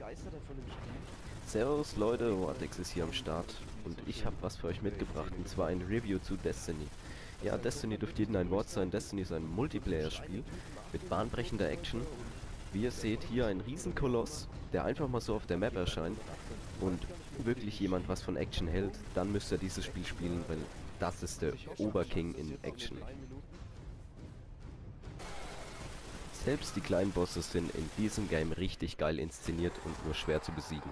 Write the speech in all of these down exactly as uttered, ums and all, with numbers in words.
Servus Leute, Vortex ist hier am Start und ich habe was für euch mitgebracht, und zwar ein Review zu Destiny. Ja, Destiny dürfte jedem ein Wort sein. Destiny ist ein Multiplayer-Spiel mit bahnbrechender Action. Wie ihr seht, hier ein Riesenkoloss, der einfach mal so auf der Map erscheint, und wirklich jemand was von Action hält, dann müsst ihr dieses Spiel spielen, weil das ist der Oberking in Action. Selbst die kleinen Bosse sind in diesem Game richtig geil inszeniert und nur schwer zu besiegen.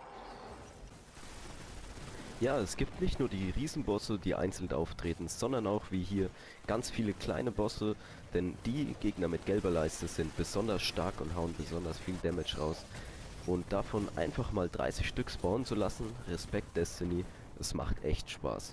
Ja, es gibt nicht nur die Riesenbosse, die einzeln auftreten, sondern auch wie hier ganz viele kleine Bosse, denn die Gegner mit gelber Leiste sind besonders stark und hauen besonders viel Damage raus. Und davon einfach mal dreißig Stück spawnen zu lassen, Respekt Destiny, es macht echt Spaß.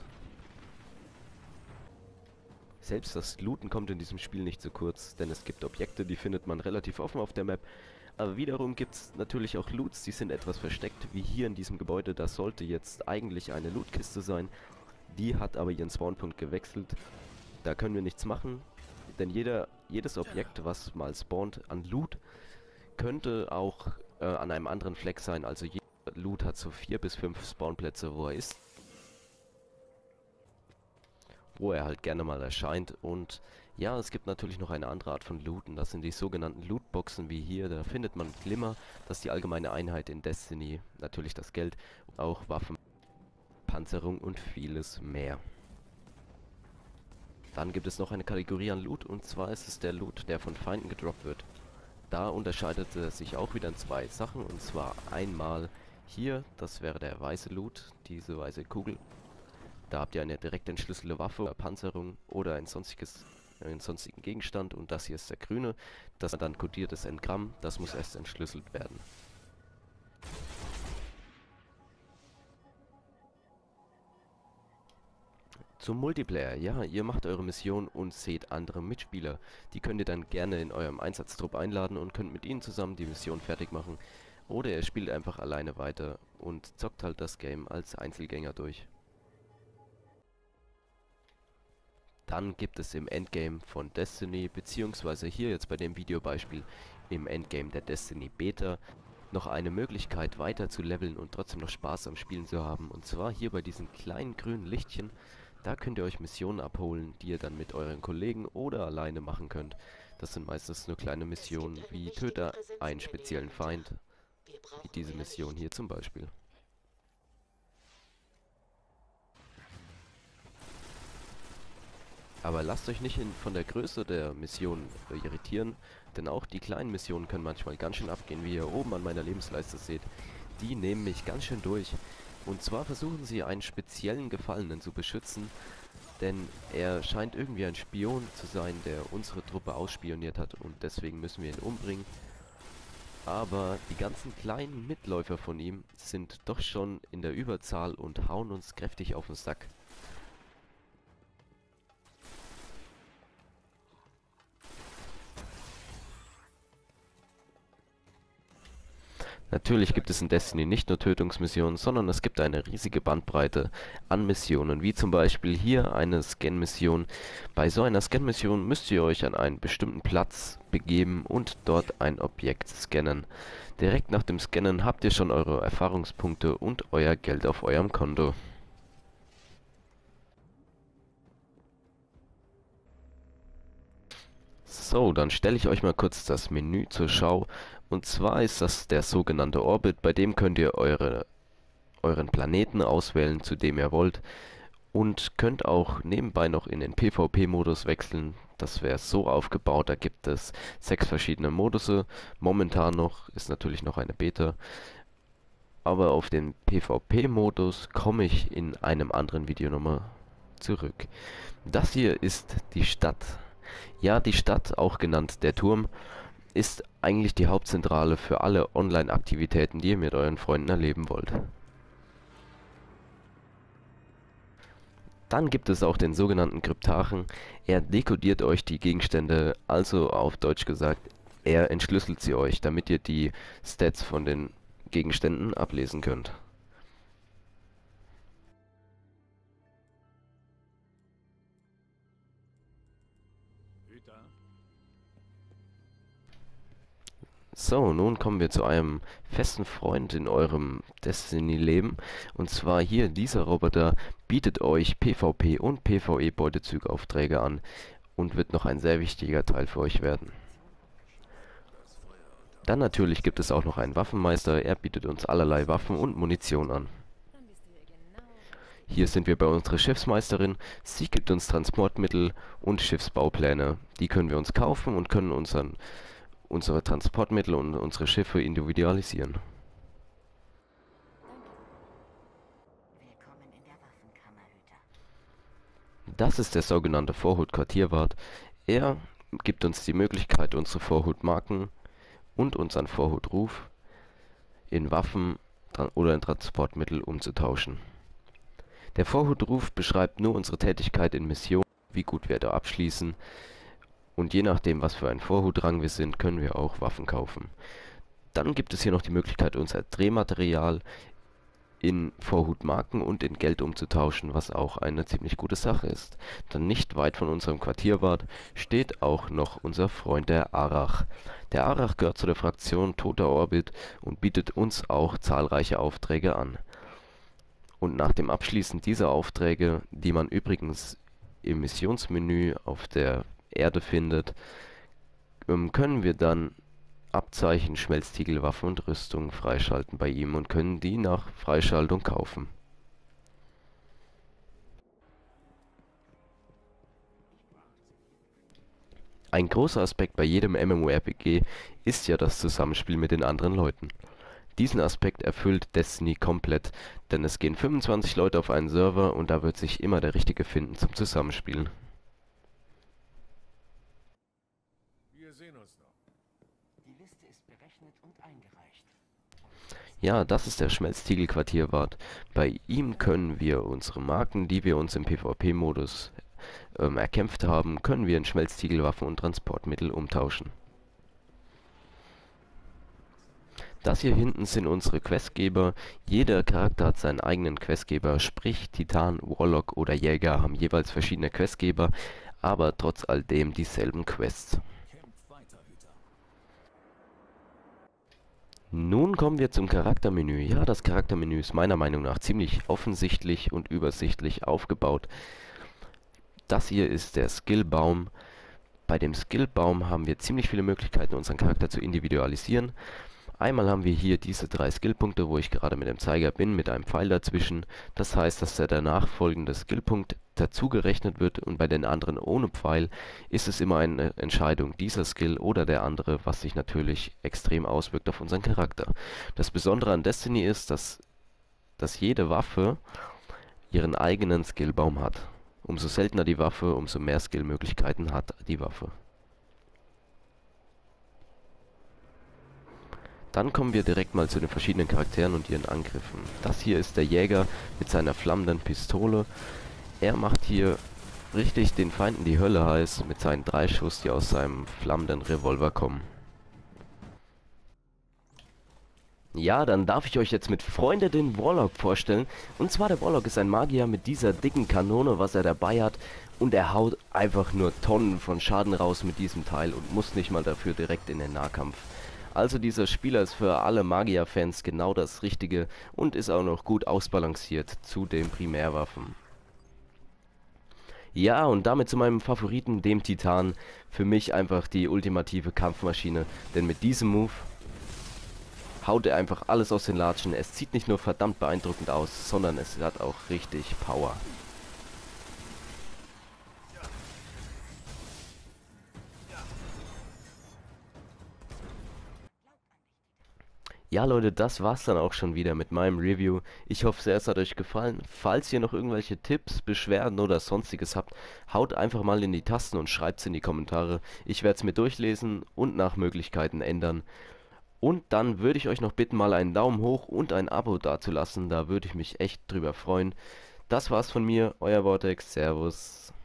Selbst das Looten kommt in diesem Spiel nicht zu kurz, denn es gibt Objekte, die findet man relativ offen auf der Map. Aber wiederum gibt es natürlich auch Loots, die sind etwas versteckt, wie hier in diesem Gebäude. Das sollte jetzt eigentlich eine Lootkiste sein. Die hat aber ihren Spawnpunkt gewechselt. Da können wir nichts machen, denn jeder, jedes Objekt, was mal spawnt an Loot, könnte auch äh, an einem anderen Fleck sein. Also jeder Loot hat so vier bis fünf Spawnplätze, wo er ist, wo er halt gerne mal erscheint. Und ja, es gibt natürlich noch eine andere Art von Looten. Das sind die sogenannten Lootboxen wie hier. Da findet man Glimmer, das ist die allgemeine Einheit in Destiny. Natürlich das Geld, auch Waffen, Panzerung und vieles mehr. Dann gibt es noch eine Kategorie an Loot, und zwar ist es der Loot, der von Feinden gedroppt wird. Da unterscheidet es sich auch wieder in zwei Sachen, und zwar einmal hier, das wäre der weiße Loot, diese weiße Kugel. Da habt ihr eine direkt entschlüsselte Waffe, oder Panzerung oder ein sonstiges, einen sonstigen Gegenstand, und das hier ist der grüne. Das dann kodiertes Engramm, das muss erst entschlüsselt werden. Zum Multiplayer, ja, ihr macht eure Mission und seht andere Mitspieler. Die könnt ihr dann gerne in eurem Einsatztrupp einladen und könnt mit ihnen zusammen die Mission fertig machen. Oder ihr spielt einfach alleine weiter und zockt halt das Game als Einzelgänger durch. Dann gibt es im Endgame von Destiny, beziehungsweise hier jetzt bei dem Videobeispiel im Endgame der Destiny Beta, noch eine Möglichkeit weiter zu leveln und trotzdem noch Spaß am Spielen zu haben. Und zwar hier bei diesen kleinen grünen Lichtchen, da könnt ihr euch Missionen abholen, die ihr dann mit euren Kollegen oder alleine machen könnt. Das sind meistens nur kleine Missionen wie töte einen speziellen Feind, wie diese Mission hier zum Beispiel. Aber lasst euch nicht in, von der Größe der Mission äh, irritieren, denn auch die kleinen Missionen können manchmal ganz schön abgehen, wie ihr oben an meiner Lebensleiste seht. Die nehmen mich ganz schön durch. Und zwar versuchen sie einen speziellen Gefallenen zu beschützen, denn er scheint irgendwie ein Spion zu sein, der unsere Truppe ausspioniert hat, und deswegen müssen wir ihn umbringen. Aber die ganzen kleinen Mitläufer von ihm sind doch schon in der Überzahl und hauen uns kräftig auf den Sack. Natürlich gibt es in Destiny nicht nur Tötungsmissionen, sondern es gibt eine riesige Bandbreite an Missionen, wie zum Beispiel hier eine Scan-Mission. Bei so einer Scan-Mission müsst ihr euch an einen bestimmten Platz begeben und dort ein Objekt scannen. Direkt nach dem Scannen habt ihr schon eure Erfahrungspunkte und euer Geld auf eurem Konto. So, dann stelle ich euch mal kurz das Menü zur Schau. Und zwar ist das der sogenannte Orbit, bei dem könnt ihr eure, euren Planeten auswählen, zu dem ihr wollt. Und könnt auch nebenbei noch in den PvP-Modus wechseln. Das wäre so aufgebaut, da gibt es sechs verschiedene Modusse. Momentan noch ist natürlich noch eine Beta. Aber auf den PvP-Modus komme ich in einem anderen Video nochmal zurück. Das hier ist die Stadt. Ja, die Stadt, auch genannt der Turm, ist eigentlich die Hauptzentrale für alle Online-Aktivitäten, die ihr mit euren Freunden erleben wollt. Dann gibt es auch den sogenannten Kryptarchen. Er dekodiert euch die Gegenstände, also auf Deutsch gesagt, er entschlüsselt sie euch, damit ihr die Stats von den Gegenständen ablesen könnt. So, nun kommen wir zu einem festen Freund in eurem Destiny-Leben. Und zwar hier, dieser Roboter bietet euch PvP und PvE-Beutezugaufträge an und wird noch ein sehr wichtiger Teil für euch werden. Dann natürlich gibt es auch noch einen Waffenmeister, er bietet uns allerlei Waffen und Munition an. Hier sind wir bei unserer Schiffsmeisterin, sie gibt uns Transportmittel und Schiffsbaupläne. Die können wir uns kaufen und können unseren, unsere Transportmittel und unsere Schiffe individualisieren. Das ist der sogenannte Vorhut-Quartierwart. Er gibt uns die Möglichkeit, unsere Vorhutmarken und unseren Vorhutruf in Waffen oder in Transportmittel umzutauschen. Der Vorhutruf beschreibt nur unsere Tätigkeit in Missionen, wie gut wir da abschließen, und je nachdem, was für ein Vorhutrang wir sind, können wir auch Waffen kaufen. Dann gibt es hier noch die Möglichkeit, unser Drehmaterial in Vorhutmarken und in Geld umzutauschen, was auch eine ziemlich gute Sache ist. Dann nicht weit von unserem Quartierwart steht auch noch unser Freund der Arach. Der Arach gehört zu der Fraktion Toter Orbit und bietet uns auch zahlreiche Aufträge an. Und nach dem Abschließen dieser Aufträge, die man übrigens im Missionsmenü auf der Erde findet, ähm, können wir dann Abzeichen, Schmelztiegel, Waffen und Rüstung freischalten bei ihm und können die nach Freischaltung kaufen. Ein großer Aspekt bei jedem MMORPG ist ja das Zusammenspiel mit den anderen Leuten. Diesen Aspekt erfüllt Destiny komplett, denn es gehen fünfundzwanzig Leute auf einen Server und da wird sich immer der Richtige finden zum Zusammenspielen. Wir sehen uns noch. Die Liste ist berechnet und eingereicht. Ja, das ist der Schmelztiegel-Quartierwart. Bei ihm können wir unsere Marken, die wir uns im PvP-Modus ähm, erkämpft haben, können wir in Schmelztiegelwaffen und Transportmittel umtauschen. Das hier hinten sind unsere Questgeber. Jeder Charakter hat seinen eigenen Questgeber, sprich Titan, Warlock oder Jäger haben jeweils verschiedene Questgeber, aber trotz alledem dieselben Quests. Kämpft weiter, Hüter. Nun kommen wir zum Charaktermenü. Ja, das Charaktermenü ist meiner Meinung nach ziemlich offensichtlich und übersichtlich aufgebaut. Das hier ist der Skillbaum. Bei dem Skillbaum haben wir ziemlich viele Möglichkeiten, unseren Charakter zu individualisieren. Einmal haben wir hier diese drei Skillpunkte, wo ich gerade mit dem Zeiger bin, mit einem Pfeil dazwischen. Das heißt, dass der danach folgende Skillpunkt dazugerechnet wird und bei den anderen ohne Pfeil ist es immer eine Entscheidung, dieser Skill oder der andere, was sich natürlich extrem auswirkt auf unseren Charakter. Das Besondere an Destiny ist, dass, dass jede Waffe ihren eigenen Skillbaum hat. Umso seltener die Waffe, umso mehr Skillmöglichkeiten hat die Waffe. Dann kommen wir direkt mal zu den verschiedenen Charakteren und ihren Angriffen. Das hier ist der Jäger mit seiner flammenden Pistole. Er macht hier richtig den Feinden die Hölle heiß mit seinen drei Schuss, die aus seinem flammenden Revolver kommen. Ja, dann darf ich euch jetzt mit Freunde den Warlock vorstellen. Und zwar der Warlock ist ein Magier mit dieser dicken Kanone, was er dabei hat. Und er haut einfach nur Tonnen von Schaden raus mit diesem Teil und muss nicht mal dafür direkt in den Nahkampf. Also dieser Spieler ist für alle Magier-Fans genau das Richtige und ist auch noch gut ausbalanciert zu den Primärwaffen. Ja, und damit zu meinem Favoriten, dem Titan. Für mich einfach die ultimative Kampfmaschine, denn mit diesem Move haut er einfach alles aus den Latschen. Es sieht nicht nur verdammt beeindruckend aus, sondern es hat auch richtig Power. Ja Leute, das war's dann auch schon wieder mit meinem Review. Ich hoffe sehr, es hat euch gefallen. Falls ihr noch irgendwelche Tipps, Beschwerden oder sonstiges habt, haut einfach mal in die Tasten und schreibt's in die Kommentare. Ich werde es mir durchlesen und nach Möglichkeiten ändern. Und dann würde ich euch noch bitten, mal einen Daumen hoch und ein Abo dazulassen. Da würde ich mich echt drüber freuen. Das war's von mir, euer Vortex. Servus.